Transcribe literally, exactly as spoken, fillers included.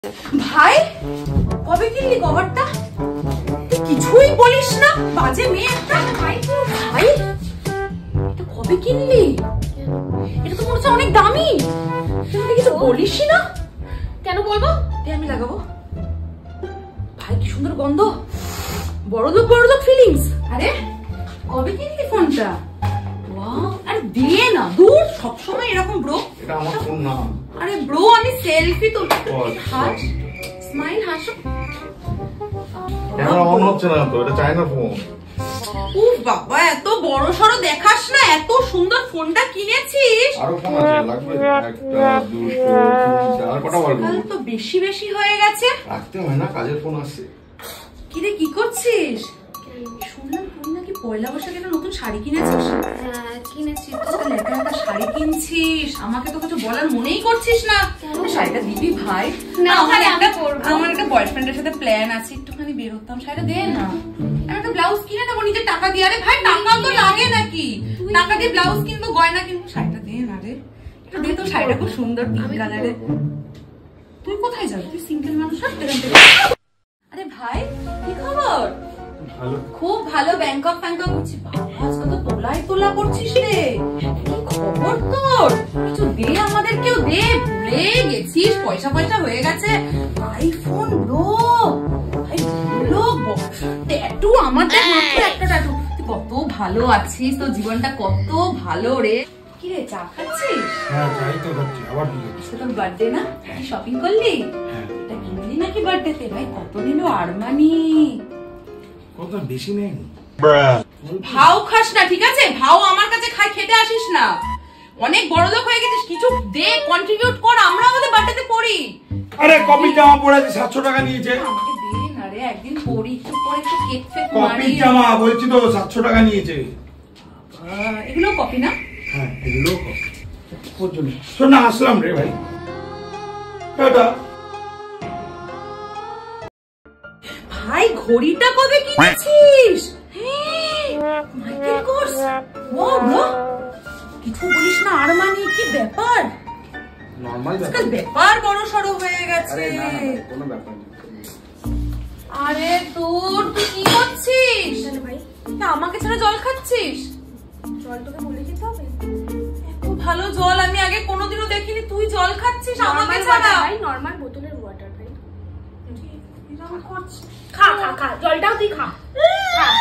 ভাই কবে কিনলি কভারটা? কিছুই বলিস না, বাজে মেয়ে একটা। ভাই ভাই এটা কবে কিনলি? এটা তো মনে হচ্ছে অনেক দামি। তুই কিছু বলিসই না। কেন বলবো? আমি লাগাবো। ভাই কি সুন্দর গন্ধ, বড় লোক বড় লোক ফিলিংস। আরে কবে কিনলি ফোনটা? ওয়াও, আরে দে না, দূর সবসময় এরকম ব্রো। এটা আমার ফোন না। আরে ব্রো আমি সেলফি তো। হাস স্মাইল হাসো। ক্যামেরা অন হচ্ছে না তো, এটা চায়না ফোন। উফ বাবা, এত বড় সরো দেখাস না, এত সুন্দর ফোনটা কিনেছিস। আরো ফোন আছে, লাগবে একটা দুটো তিনটা আর কটা বার করব? তো বেশি বেশি হয়ে গেছে। রাখতে হয় না, কাজের ফোন আসছে। কি রে কি করছিস? শুনলাম তুই নাকি পয়লা বৈশাখে নতুন শাড়ি কিনেছিস। হ্যাঁ কিনেছি তো। একা একা শাড়ি কিনছিস, আমাকে তো কিছু বলার মনেই করছিস না। শাড়িটা দিবি ভাই? না আমার আমি একটা করব। আমার একটা বয়ফ্রেন্ডের সাথে প্ল্যান আছে, একটুখানি বের হতাম। শাড়িটা দে না, আমি একটা ব্লাউজ কিনে দেবো নিজের টাকা দিয়ে। আরে ভাই টাকা তো লাগে নাকি? টাকা দিয়ে ব্লাউজ কিনবো, গয়না কিনবো। শাড়িটা দে না রে, একটু দে তো। শাড়িটা খুব সুন্দর পিঙ্ক কালারে। তুই কোথায় যাবি? তুই সিঙ্গেল মানুষ। আরে ভাই কি খবর? ভালো, খুব ভালো। ব্যাংকক ফ্যাংকক হচ্ছে। বাবা আজকে তো তোলাই তোলা করছিস রে, কি খবর তোর? কিছু দে আমাদের, কেউ দে। ভুলে গেছিস, পয়সা পয়সা হয়ে গেছে। আইফোন ব্রো, ভাই বলো ট্যাটু আমাদের মাত্র একটা ট্যাটু। তুই কত ভালো আছিস, তোর জীবনটা কত ভালো রে। কি রে চা খাচ্ছিস? হ্যাঁ চাই তো খাচ্ছি। আবার কি আজকে তোর বার্থডে না, কি শপিং করলি? এটা কিনলি নাকি বার্থডেতে? ভাই কত নিল আরমানি? কত বেশি নেই। ভাও খাস না, ঠিক আছে? ভাও আমার কাছে খাই, খেতে আসিস না। অনেক বড় লোক হয়ে গেছিস, কিছু দে, কন্ট্রিবিউট কর। আমরা আমাদের বার্থডেতে পড়ি। আরে কপি জামা পরে আছে, সাতশো টাকা নিয়েছে। আমাকে দে না রে, একদিন পড়ি, একটু পরে একটু কেক ফেক কপি মারি। জামা বলছি তো, সাতশো টাকা নিয়েছে। এগুলো কপি না? হ্যাঁ এগুলো কপি। ওর জন্য শোন না, আসলাম রে ভাই, টাটা। ভাই ঘড়িটা কবে কিনেছিস? Michael course. ও ব্রো কিছু বলিস না, আরমানি কি ব্যাপার? নরমাল আজকাল ব্যাপার বড় সড়ো হয়ে গেছে। আরে না না কোনো ব্যাপার নেই। আরে তোর তুই কি করছিস? ভাই না আমাকে ছাড়া জল খাচ্ছিস? জল তোকে বলে যেতে হবে? এত ভালো জল আমি আগে কোনোদিনও দেখিনি, তুই জল খাচ্ছিস আমাকে ছাড়া? ভাই নরমাল বোতলের ওয়াটার ভাই। এরকম করছিস? খা খা খা জলটাও তুই খা।